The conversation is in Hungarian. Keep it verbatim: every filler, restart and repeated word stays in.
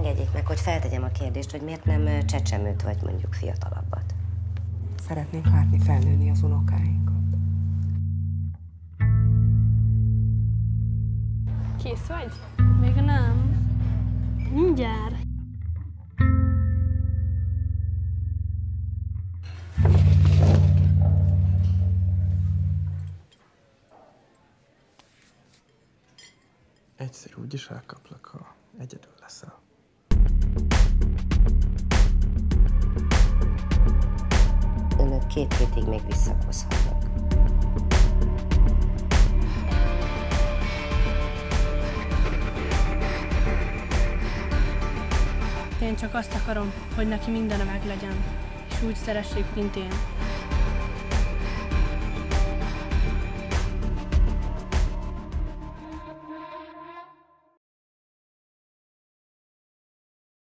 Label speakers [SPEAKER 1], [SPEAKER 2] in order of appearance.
[SPEAKER 1] Engedjék meg, hogy feltegyem a kérdést, hogy miért nem csecsemőt vagy mondjuk fiatalabbat.
[SPEAKER 2] Szeretnénk látni felnőni az unokáinkat.
[SPEAKER 3] Kész vagy? Még nem. Mindjárt.
[SPEAKER 4] Egyszer úgyis elkaplak, ha egyedül leszel.
[SPEAKER 1] Önök két hétig még visszakozhatnak.
[SPEAKER 3] Én csak azt akarom, hogy neki mindene meg legyen, és úgy szeressék, mint én.